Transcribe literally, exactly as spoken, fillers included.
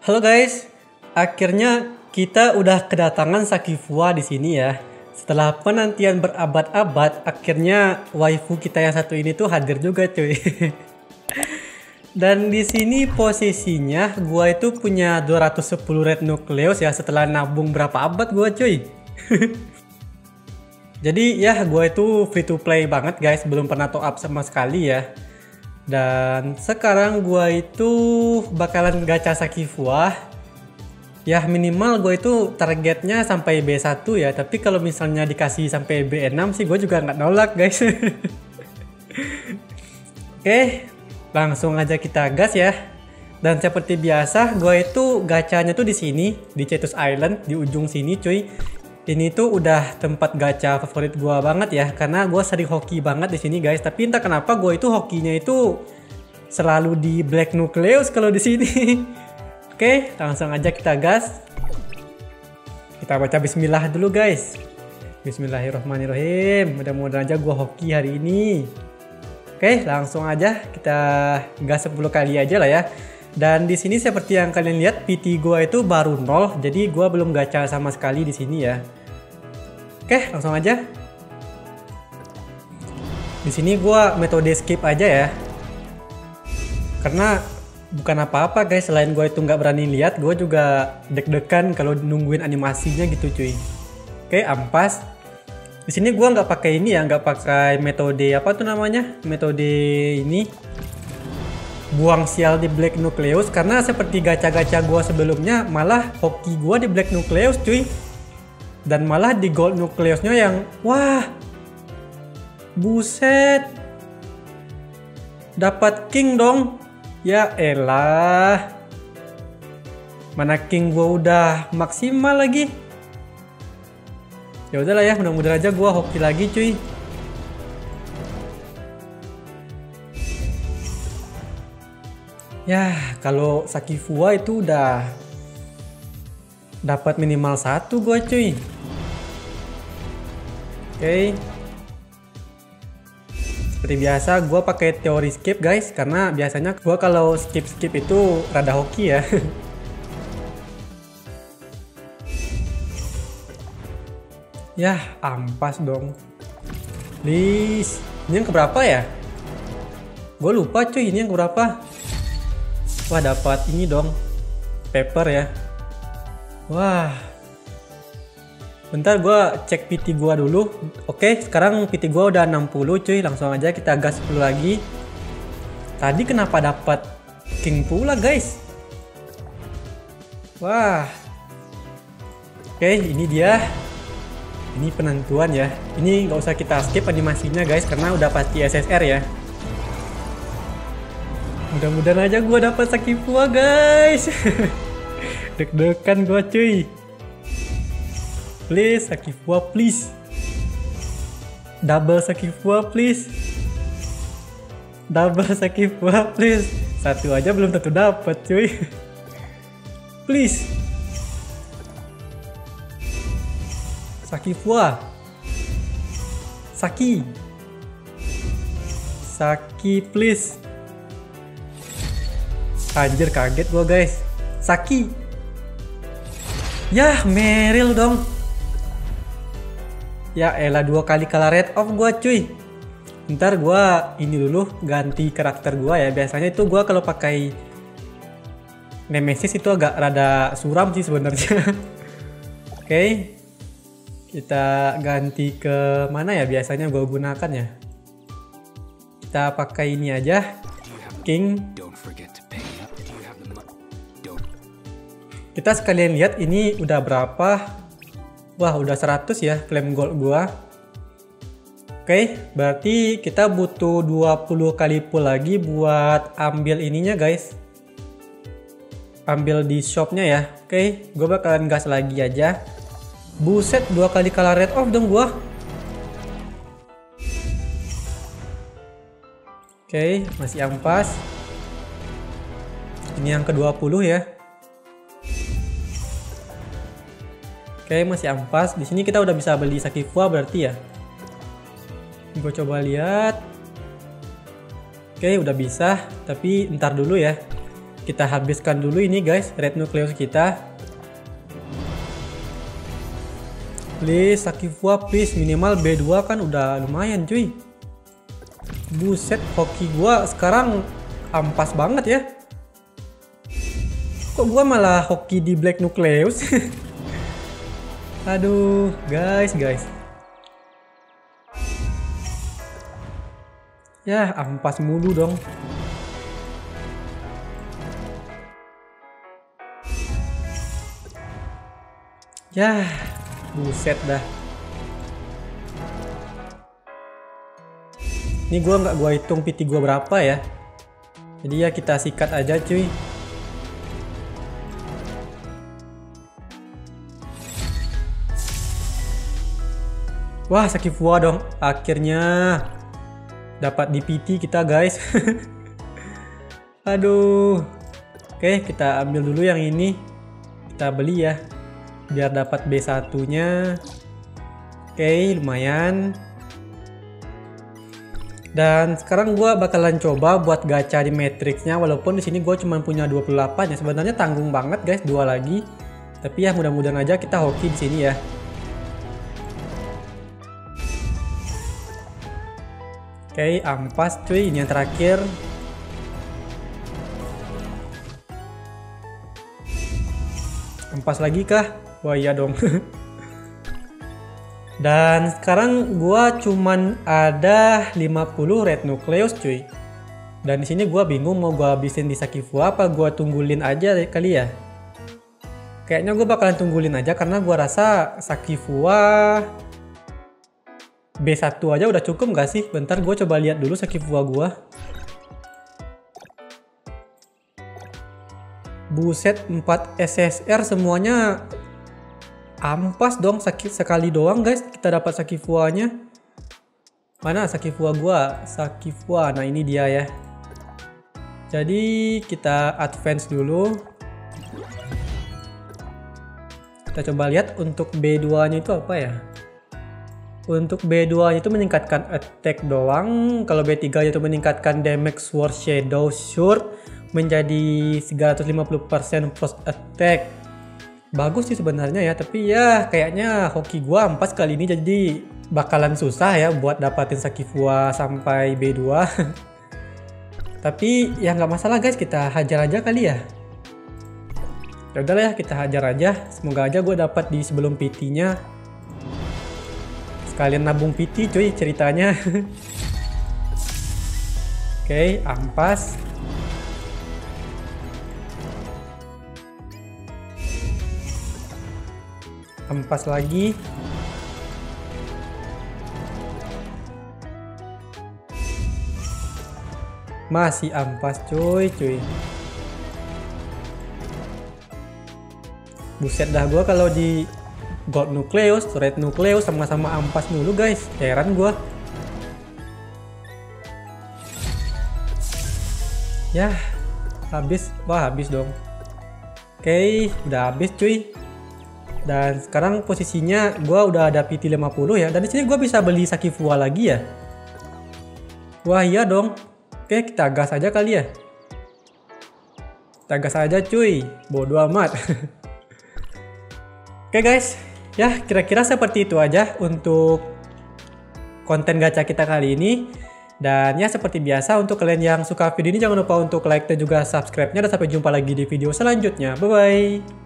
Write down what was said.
Halo guys, akhirnya kita udah kedatangan Sakifua di sini ya. Setelah penantian berabad-abad, akhirnya waifu kita yang satu ini tuh hadir juga cuy. Dan di sini posisinya gua itu punya dua ratus sepuluh red nucleus ya setelah nabung berapa abad gua cuy. Jadi ya gua itu free to play banget guys, belum pernah top up sama sekali ya. Dan sekarang gua itu bakalan gacha Sakifua. Ya minimal gue itu targetnya sampai B satu ya. Tapi kalau misalnya dikasih sampai B enam sih gue juga nggak nolak guys. Oke, langsung aja kita gas ya. Dan seperti biasa gue itu gacanya tuh di sini, di Cetus Island, di ujung sini cuy. Ini tuh udah tempat gacha favorit gua banget ya, karena gua sering hoki banget di sini guys. Tapi entah kenapa gua itu hokinya itu selalu di Black Nucleus kalau di sini. Oke, langsung aja kita gas. Kita baca Bismillah dulu guys. Bismillahirrohmanirrohim. Mudah-mudahan aja gua hoki hari ini. Oke, langsung aja kita gas sepuluh kali aja lah ya. Dan di sini seperti yang kalian lihat P T gua itu baru nol, jadi gua belum gacha sama sekali di sini ya. Oke, langsung aja. Di sini gua metode skip aja ya. Karena bukan apa-apa guys, selain gua itu nggak berani lihat, gua juga deg-degan kalau nungguin animasinya gitu cuy. Oke, ampas. Di sini gua nggak pakai ini ya, nggak pakai metode apa tuh namanya? Metode ini. Buang sial di Black Nucleus, karena seperti gacha-gacha gua sebelumnya malah hoki gua di Black Nucleus cuy. Dan malah di Gold Nucleusnya yang wah, buset, dapat King dong. Ya elah, mana King gua udah maksimal lagi. Ya udahlah ya, mudah-mudahan aja gua hoki lagi cuy. Ya, kalau Sakifua itu udah dapat minimal satu gua cuy. Oke. Seperti biasa gua pakai teori skip guys, karena biasanya gua kalau skip-skip itu rada hoki ya. Ya, ampas dong. Please. Ini yang keberapa ya? Gue lupa cuy, ini yang keberapa? Wah, dapat ini dong, paper ya. Wah, bentar gua cek P T gua dulu. Oke, sekarang P T gua udah enam puluh cuy. Langsung aja kita gas sepuluh lagi. Tadi kenapa dapat King pula guys? Wah, oke, ini dia. Ini penentuan ya. Ini nggak usah kita skip animasinya guys, karena udah pasti S S R ya. Mudah-mudahan aja gue dapat Sakifua guys. Deg-degan gue cuy. Please Sakifua please. Double Sakifua please. Double Sakifua please. Satu aja belum tentu dapat cuy. Please. Sakifua. Saki. Saki please. Anjir, kaget gua guys. Saki. Yah, Meryl dong. Ya elah, dua kali kalah red off gua cuy. Ntar gua ini dulu ganti karakter gua ya. Biasanya itu gua kalau pakai Nemesis itu agak rada suram sih sebenarnya. Oke. Kita ganti ke mana ya biasanya gua gunakan ya. Kita pakai ini aja. King. Kita sekalian lihat ini udah berapa. Wah, udah seratus ya klaim gold gua. Oke, berarti kita butuh dua puluh kali pull lagi buat ambil ininya guys. Ambil di shopnya ya. Oke, gue bakalan gas lagi aja. Buset, dua kali kalah red off dong gua. Oke, masih ampas. Ini yang ke dua puluh ya. Oke, masih ampas. Di sini kita udah bisa beli Sakifua berarti ya. Gue coba lihat. Oke, udah bisa, tapi ntar dulu ya. Kita habiskan dulu ini guys, Red Nucleus kita. Please, Sakifua please, minimal B dua kan udah lumayan cuy. Buset, hoki gua sekarang ampas banget ya. Kok gua malah hoki di Black Nucleus? Aduh, guys, guys. Ya, ampas mulu dong. Ya, buset dah. Ini gua nggak gua hitung P T gua berapa ya. Jadi ya kita sikat aja cuy. Wah, Sakifua dong. Akhirnya dapat di P T kita guys. Aduh. Oke, kita ambil dulu yang ini. Kita beli ya. Biar dapat B satu nya. Oke, lumayan. Dan sekarang gua bakalan coba buat gacha di matrixnya, walaupun di sini gua cuma punya dua puluh delapan ya. Sebenarnya tanggung banget guys, dua lagi. Tapi ya mudah-mudahan aja kita hoki di sini ya. Oke, ampas cuy, ini yang terakhir. Ampas lagi kah? Wah iya dong. Dan sekarang gua cuman ada lima puluh Red Nucleus cuy. Dan di sini gua bingung mau gua habisin di Sakifua apa gua tunggulin aja kali ya. Kayaknya gua bakalan tunggulin aja karena gua rasa Sakifua B satu aja udah cukup gak sih? Bentar gue coba lihat dulu Sakifua gua. Buset, empat S S R semuanya ampas dong, sakit sekali doang guys kita dapat Sakifuanya. Mana Sakifua gua? Sakifua, nah ini dia ya. Jadi kita advance dulu. Kita coba lihat untuk B dua nya itu apa ya. Untuk B dua nya itu meningkatkan attack doang. Kalau B tiga nya itu meningkatkan damage Sword Shadow Sword menjadi tiga ratus lima puluh persen frost attack. Bagus sih sebenarnya ya, tapi ya kayaknya hoki gua ampas kali ini jadi bakalan susah ya buat dapatin Sakifua sampai B dua. Tapi ya nggak masalah guys, kita hajar aja kali ya. Ya udahlah ya, kita hajar aja. Semoga aja gue dapat di sebelum P T nya. Sekalian nabung P T cuy ceritanya. Oke, ampas. Ampas lagi. Masih ampas cuy cuy. Buset dah gua kalau di Gold Nucleus, Red Nucleus sama-sama ampas mulu guys. Heran gua. Ya, habis. Wah, habis dong. Oke, udah habis cuy. Dan sekarang posisinya gua udah ada P T lima puluh ya. Dan di sini gua bisa beli Sakifua lagi ya. Wah, iya dong. Oke, kita gas aja kali ya. Kita gas aja cuy. Bodoh amat. Oke guys. Ya, kira-kira seperti itu aja untuk konten gacha kita kali ini. Dan ya seperti biasa, untuk kalian yang suka video ini jangan lupa untuk like dan juga subscribe-nya. Dan sampai jumpa lagi di video selanjutnya. Bye-bye.